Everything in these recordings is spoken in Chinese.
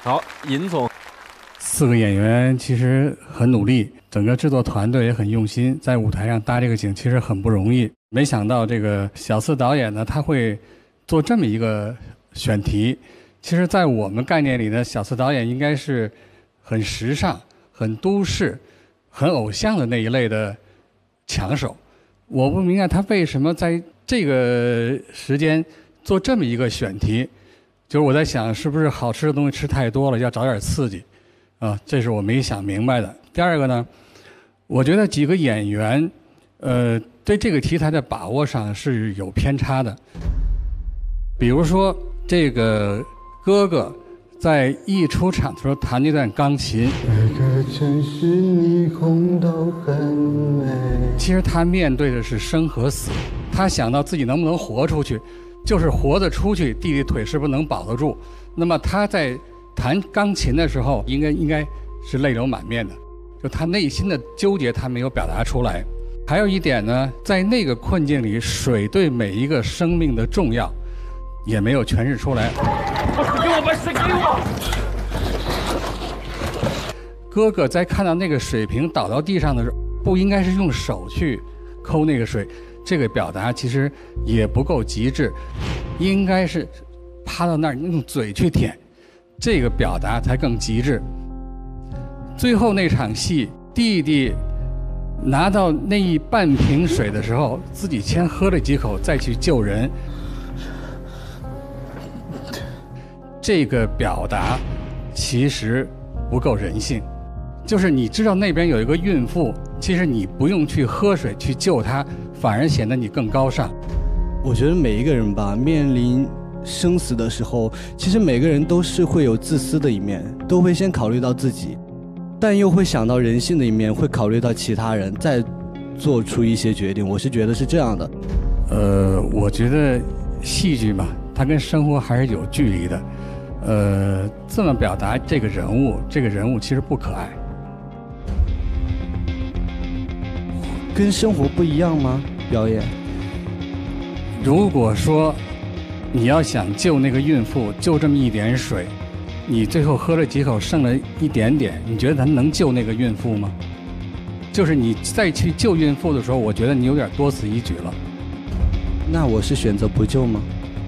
好，尹总 ，4个演员其实很努力，整个制作团队也很用心，在舞台上搭这个景其实很不容易。没想到这个小四导演呢，他会做这么一个选题。其实，在我们概念里呢，小四导演应该是很时尚、很都市、很偶像的那一类的抢手。我不明白他为什么在这个时间做这么一个选题。就是我在想，是不是好吃的东西吃太多了，要找点刺激，这是我没想明白的。第二个呢，我觉得几个演员，对这个题材的把握上是有偏差的。比如说，这个哥哥在一出场的时候弹那段钢琴，其实他面对的是生和死，他想到自己能不能活出去。就是活着出去，弟弟腿是不是能保得住？那么他在弹钢琴的时候，应该是泪流满面的，就他内心的纠结，他没有表达出来。还有一点呢，在那个困境里，水对每一个生命的重要，也没有诠释出来。 把水给我，把水给我！ 哥哥在看到那个水瓶倒到地上的时候，不应该是用手去抠那个水。这个表达其实也不够极致，应该是趴到那儿用嘴去舔，这个表达才更极致。最后那场戏，弟弟拿到那一半瓶水的时候，自己先喝了几口，再去救人，这个表达其实不够人性。就是你知道那边有一个孕妇，其实你不用去喝水去救她，反而显得你更高尚。 我觉得每一个人吧，面临生死的时候，其实每个人都是会有自私的一面，都会先考虑到自己，但又会想到人性的一面，会考虑到其他人，再做出一些决定。我是觉得是这样的。 我觉得戏剧嘛，它跟生活还是有距离的。这么表达这个人物其实不可爱。 跟生活不一样吗？表演？ 如果说你要想救那个孕妇，就这么一点水，你最后喝了几口，剩了一点点，你觉得咱能救那个孕妇吗？就是你再去救孕妇的时候，我觉得你有点多此一举了。 那我是选择不救吗？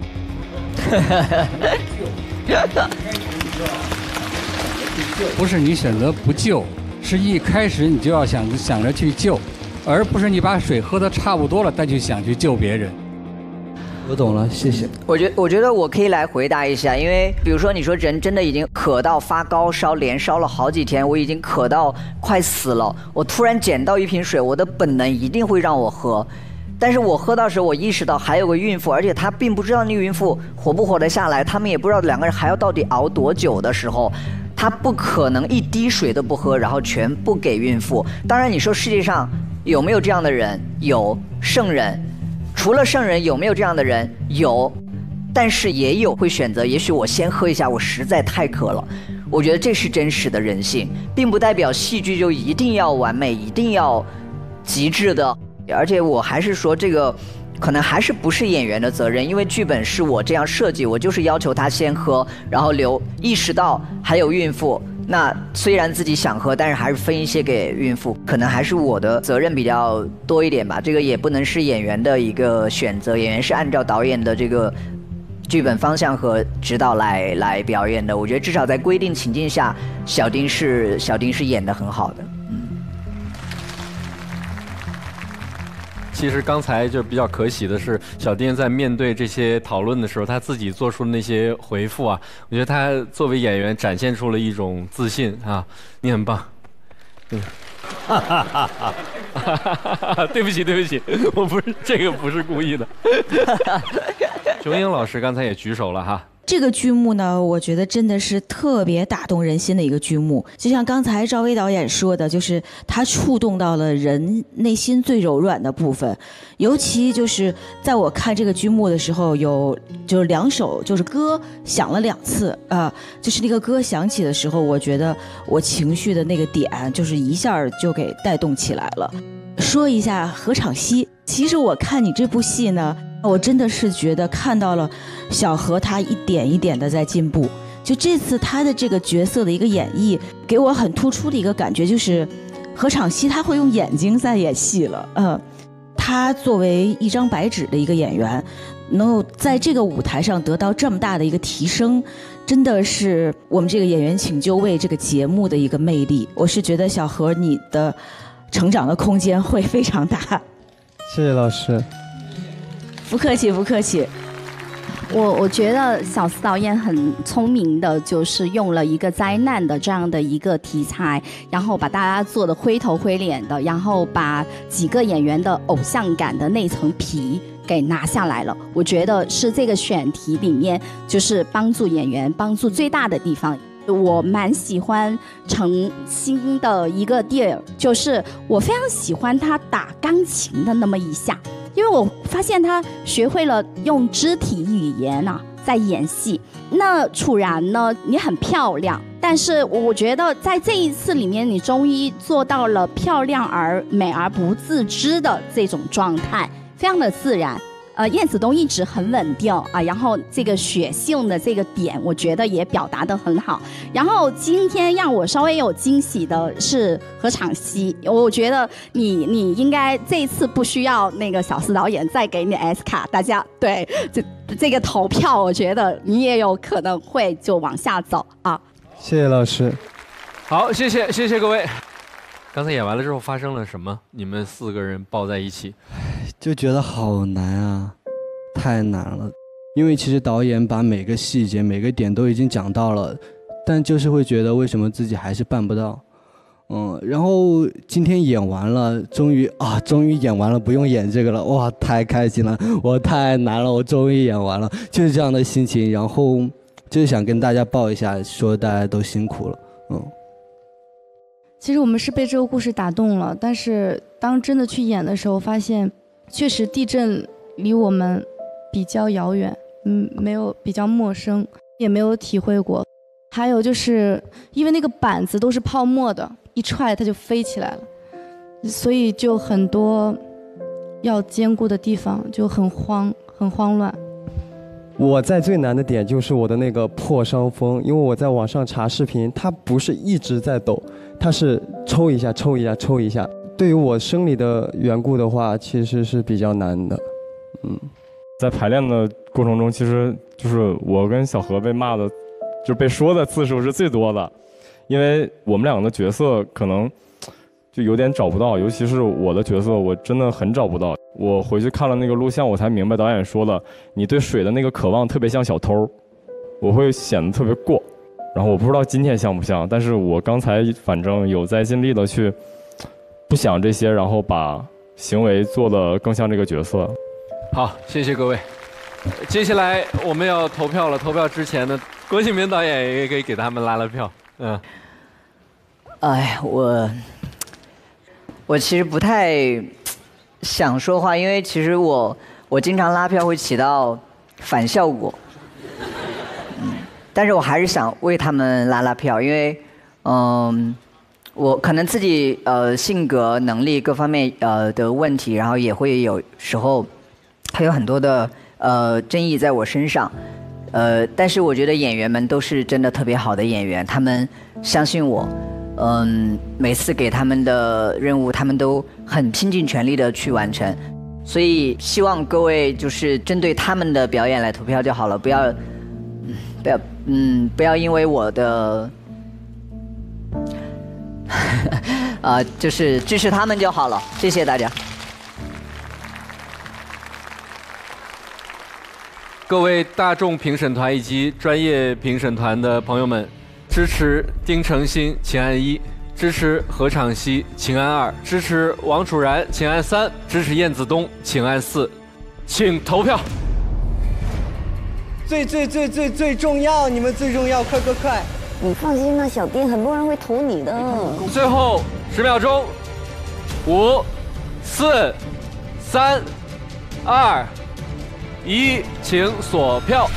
不是你选择不救，是一开始你就要想着去救。而不是你把水喝得差不多了，再去想去救别人。 我懂了，谢谢。 我觉得我可以来回答一下，因为比如说你说人真的已经渴到发高烧，连烧了好几天，我已经渴到快死了，我突然捡到一瓶水，我的本能一定会让我喝。但是我喝到时候，我意识到还有个孕妇，而且她并不知道那个孕妇活不活得下来，他们也不知道两个人还要到底熬多久的时候，他不可能一滴水都不喝，然后全部给孕妇。当然你说世界上有没有这样的人？有，圣人。除了圣人，有没有这样的人？有，但是也有会选择，也许我先喝一下，我实在太渴了。我觉得这是真实的人性，并不代表戏剧就一定要完美，一定要极致的。而且我还是说，这个可能还是不是演员的责任，因为剧本是我这样设计，我就是要求他先喝，然后意识到还有孕妇。那虽然自己想喝，但是还是分一些给孕妇，可能还是我的责任比较多一点吧。这个也不能是演员的一个选择，演员是按照导演的这个剧本方向和指导来表演的。我觉得至少在规定情境下，小丁是演得很好的。 其实刚才就比较可喜的是，小丁在面对这些讨论的时候，他自己做出的那些回复啊，我觉得他作为演员展现出了一种自信啊，你很棒。对不起，我这个不是故意的。琼英老师刚才也举手了哈。 这个剧目呢，我觉得真的是特别打动人心的一个剧目。就像刚才赵薇导演说的，就是他触动到了人内心最柔软的部分。尤其就是在我看这个剧目的时候，就是2首就是歌响了2次就是那个歌响起的时候，我觉得我情绪的那个点就是一下就给带动起来了。说一下何昶希，其实我看你这部戏呢，我真的是觉得看到了小何他一点一点的在进步。 就这次他的这个角色的一个演绎，给我很突出的一个感觉就是何昶希他会用眼睛在演戏了。他作为一张白纸的一个演员，能够在这个舞台上得到这么大的一个提升，真的是我们这个演员请就位这个节目的一个魅力。我是觉得小何你的成长的空间会非常大。 谢谢老师。 不客气，不客气。 我觉得小司导演很聪明的，就是用了一个灾难的这样的一个题材，然后把大家做的灰头灰脸的，然后把几个演员的偶像感的那层皮给拿下来了。我觉得是这个选题里面就是帮助演员帮助最大的地方。我蛮喜欢程心的一个地儿，就是我非常喜欢他打钢琴的那么一下，因为我发现他学会了用肢体语言在演戏。那楚然呢，你很漂亮，但是我觉得在这一次里面，你终于做到了漂亮而美而不自知的这种状态，非常的自然。燕子东一直很稳定然后这个血性的这个点，我觉得也表达得很好。然后今天让我稍微有惊喜的是何昶希，我觉得你应该这一次不需要那个小司导演再给你 S 卡，大家对这个投票，我觉得你也有可能会就往下走谢谢老师。 好，谢谢各位。刚才演完了之后发生了什么？你们4个人抱在一起， 就觉得好难啊，太难了。因为其实导演把每个细节、每个点都已经讲到了，但就是会觉得为什么自己还是办不到。然后今天演完了，终于演完了，不用演这个了，哇，太开心了！我太难了，我终于演完了，就是这样的心情。然后就是想跟大家报一下，说大家都辛苦了。 其实我们是被这个故事打动了，但是当真的去演的时候，发现确实地震离我们比较遥远，没有比较陌生，也没有体会过。还有就是因为那个板子都是泡沫的，一踹它就飞起来了，所以就很多要兼顾的地方就很慌乱。 我在最难的点就是我的那个破伤风，因为我在网上查视频，它不是一直在抖，它是抽一下抽一下抽一下。对于我生理的缘故的话，其实是比较难的。 在排练的过程中，其实就是我跟小何被骂的，就被说的次数是最多的，因为我们两个的角色可能就有点找不到，尤其是我的角色，我真的很找不到。我回去看了那个录像，我才明白导演说的，你对水的那个渴望特别像小偷，我会显得特别过。然后我不知道今天像不像，但是我刚才反正有在尽力的去不想这些，然后把行为做得更像这个角色。 好，谢谢各位。接下来我们要投票了，投票之前呢，郭敬明导演也可以给他们拉票。 哎，我其实不太想说话，因为其实我经常拉票会起到反效果。但是我还是想为他们拉票，因为我可能自己性格、能力各方面的问题，然后也会有时候还有很多的争议在我身上。但是我觉得演员们都是真的特别好的演员，他们相信我。每次给他们的任务，他们都很拼尽全力的去完成，所以希望各位就是针对他们的表演来投票就好了，不要因为我的就是支持他们就好了，谢谢大家。 各位大众评审团以及专业评审团的朋友们，支持丁程鑫，请按1；支持何昶希，请按2；支持王楚然，请按3；支持燕子东，请按4。请投票。 最重要，你们最重要，快！ 你放心吧，小丁，很多人会投你的。 最后10秒钟，5、4、3、2、1，请锁票。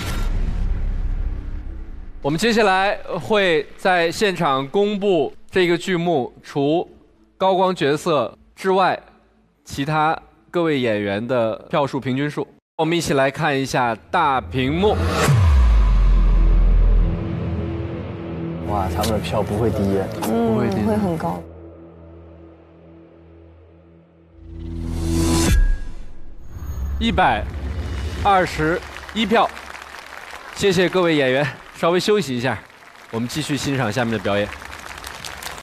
我们接下来会在现场公布这个剧目除高光角色之外，其他各位演员的票数平均数。我们一起来看一下大屏幕。 哇，他们的票不会低， 嗯， 不会低， 会很高。 121票，谢谢各位演员，稍微休息一下，我们继续欣赏下面的表演。